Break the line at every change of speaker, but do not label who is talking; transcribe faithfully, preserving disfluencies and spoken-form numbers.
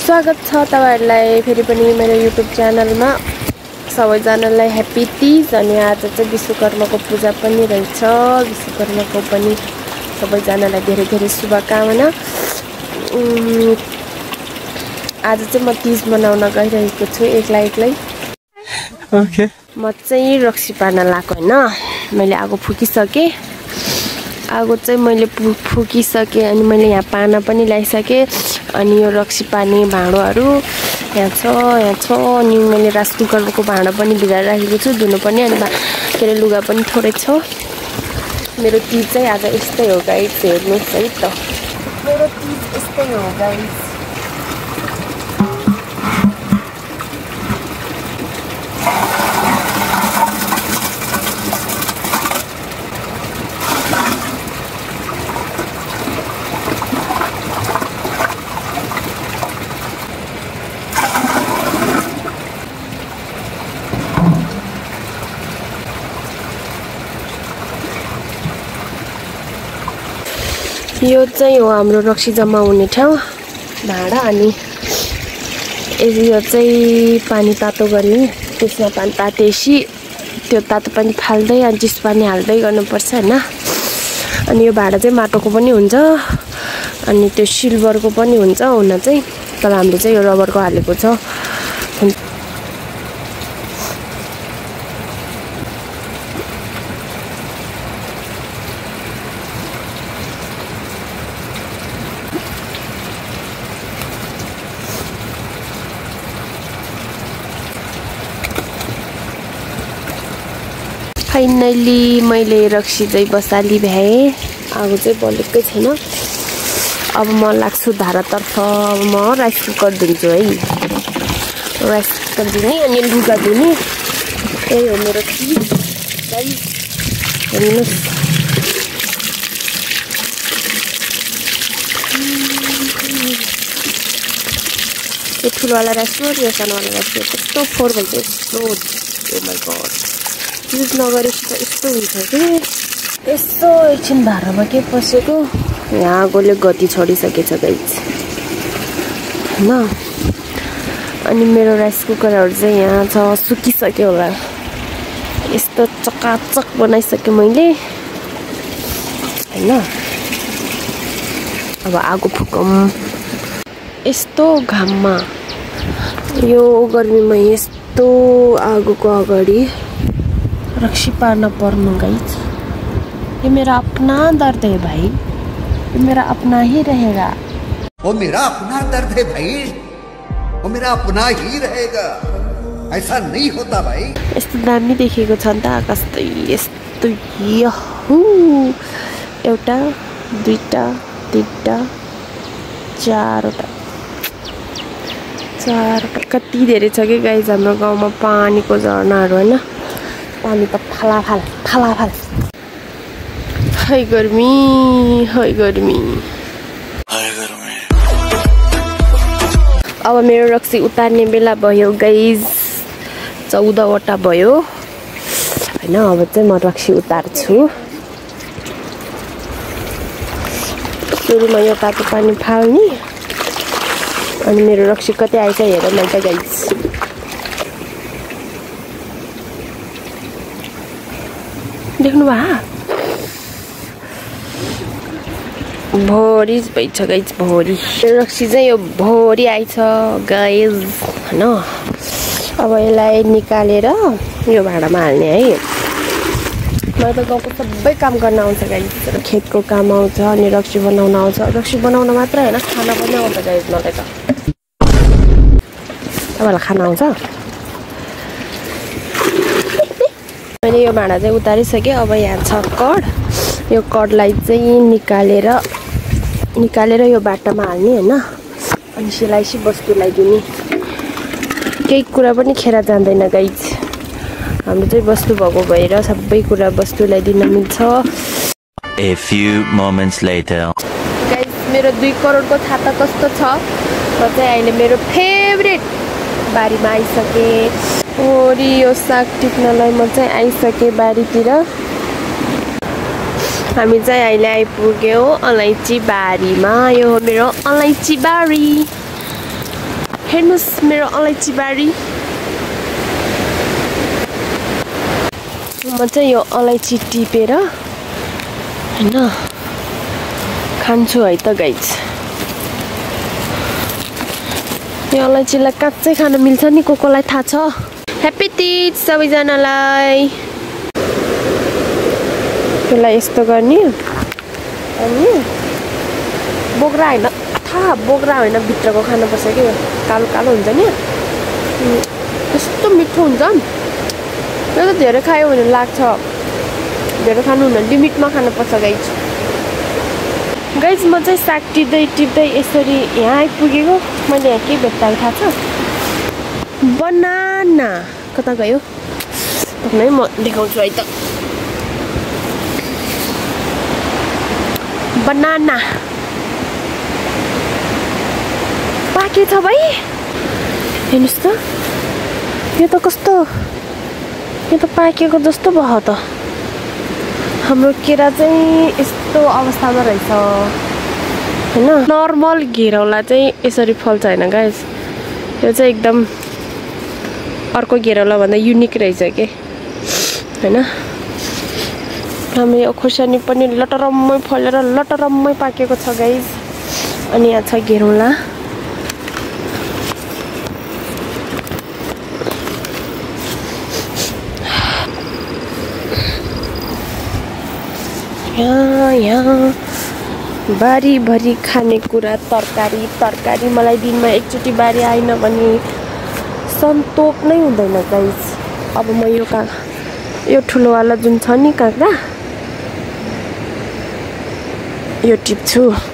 स्वागत छ तपाईहरुलाई फेरि पनि मेरो युट्युब च्यानलमा। सबैजनालाई ह्यापी तीज। अनि आज चाहिँ विश्वकर्माको पूजा पनि रहेछ। विश्वकर्माको पनि सबैजनालाई धेरै धेरै शुभकामना। आज चाहिँ म तीज मनाउन गइरहेको छु एक्लै एक्लै। ओके म चाहिँ रक्सी पार्न लाको हैन। मैले आगो फुकिसके। आगो चाहिँ मैले फुकिसके अनि मैले यहाँ पाना पनि ल्याइसके। अनि यो रक्सी पार्ने भाँडोहरु यहाँ छ यहाँ छ। अनि मैले राइस कुकरको भाँडो पनि भिजाएर राखेको छु धुनु पनि। अनि के अरे लुगा पनि थोरै छ। मेरो तीज चाहिँ आज यस्तै हो गाइस। हेर्नुस् है त मेरो तीज यस्तै हो गाइस। यो चाहिँ हो हाम्रो रक्सी जम्मा हुने ठाउँ भाँडा। अनि यो चाहिँ पानी तातो गर्ने। त्यसमा पानी तातेपछि त्यो तातो पानी फाल्दै अनि चिसो पानी हाल्दै गर्नुपर्छ हैन। अनि यो भाँडा चाहिँ माटोको पनि हुन्छ अनि त्यो सिल्भरको पनि हुन्छ हुन चाहिँ। तर हामीले चाहिँ यो रबरको हालेको छ। फाइनली मैले रक्सी चाहिँ बसाली भ्याए। आगो चाहिँ बलेकै छैन। अब म लाग्छु धारातर्फ। अब म राइस कुकर धुन्छु है। राइस कुकर धुने अनि लुगा धुने। यही हो मेरो तीज गाइस। हेर्नुस् यो ठुलोवाला राइस कुकर यो सानोवाला राइस कुकर कस्तो फोहोर भन्छ यस्तो। ओ माई गॉड युज नगरेपछि त यस्तो हुन्छ कि। यसो एकछिन धारामा के पसेको यहाँ आगोले गति छोडिसकेछ गाइस हैन। अनि मेरो राइस कुकरहरु चाहिँ यहाँ छ सुकिसक्यो होला। यस्तो चकाचक बनाइसके मैले हैन। अब आगो फुकौं। यस्तो घाममा यो गर्मीमा यस्तो आगोको अगाडि रक्सी पार्न पर्नु गाइस। ये मेरा अपना दर्द है भाई। ये मेरा अपना ही रहेगा।
वो मेरा अपना दर्द है भाई। वो मेरा अपना ही रहेगा। ऐसा नहीं होता भाई।
यस्तो दामी देखेको छ नि त आकाश त यस्तो। यहु एउटा दुईटा तीनटा चारवटा चारवटा कति धेरै छ के गाइस हाम्रो गाउँमा पानीको झरनाहरु हैन। पानी त फालाफाल फालाफाल। हाय गर्मी हाय गर्मी हाय गर्मी। अब मेरो रक्सी उतार्ने बेला भयो गाइस। चौध वटा भयो हैन। अब चाहिँ म रक्सी उतार्छु। सुरुमा यो तातो पानी फाल्ने। अनि मेरो रक्सी कति आइछ हेर न त गाइस। देख्नु भा भोरी भइछ गाइस भोरी। रक्सी चाहिँ यो भोरी आइछ गाइस हैन। अब यसलाई निकालेर यो भाँडामा हाल्ने है। मलाई त गाउँको सबै काम गर्न आउँछ गाइस। खेतको काम आउँछ अनि रक्सी बनाउन आउँछ। रक्सी बनाउन मात्र हैन खाना पनि आउँछ गाइस मलाई त। तपाईलाई खाना आउँछ? मैले यो भाँडा चाहिँ उतारिसके। अब यहाँ छ कड। यो कडलाई चाहिँ निकालेर निकालेर यो बाटामा हाल्ने हैन। अनि सिलाइसी वस्तुलाई दिने। केही कुरा पनि खेर जान्दैन गाइस। हाम्रो चाहिँ वस्तु भएको भएर सबै कुरा वस्तुलाई दिन मिल्छ।
A few moments later.
Guys मेरो दुई करोडको खाता कस्तो छ? म चाहिँ अहिले मेरो फेभरेट बारीमा आइसके। ओरी यो साग टिप्नलाई म चाहिँ आइसके बारीतिर। हामी चाहिँ अहिले आइपुग्यौं अलैची बारीमा। यो हो मेरो अलैची बारी। हेर्नुस् मेरो अलैँची बारी म चाहिँ यो अलैँची टिपेर हैन खान्छु है त गाइस यो अलैँचीलाई काच्चै खान मिल्छ नि को कोलाई थाहा छ ह्यापी तीज सबैजनालाई त्यसलाई यस्तो गर्ने अनि बोक्रा हैन थाहा बोक्रा हैन भित्रको खानुपर्छ के कालो कालो हुन्छ नि यस्तो मिठो हुन्छ यो त धेरै खायो भने लाग्छ धेरै खानु हुँदैन लिमिटमा खानुपर्छ गाइस गाइस म चाहिँ साग टिप्दै टिप्दै यसरी यहाँ आइपुगेको मैले यहाँ के भेट्टाएको थाहा छ बनाना कता गयो नै म देखाउँछु है त बनाना पाके छ भाइ हेर्नुस् त यो त कस्तो यो त पाकेको जस्तो भयो त हाम्रो केरा चाहिँ यस्तो अवस्थामा रहेछ हैन नर्मल घेरौला चाहिँ यसरी फल्छ हैन गाइस यो चाहिँ एकदम अर्को घेरौला भन्दा युनिक रहेछ के हैन हाम्रो यो खोर्सानी पनि लटरम्मै फलेर लटरम्मै पाकेको छ गाइस अनि यहाँ छ घेरौला यहाँ यहाँ बारीभरि खानेकुरा तरकारी तरकारी मलाई दिनमा एकचोटि बारी आइन भने सन्तोक नै हुँदैन गाइस अब म यो का यो ठुलोवाला जुन छ नि काँक्रा यो टिप्छु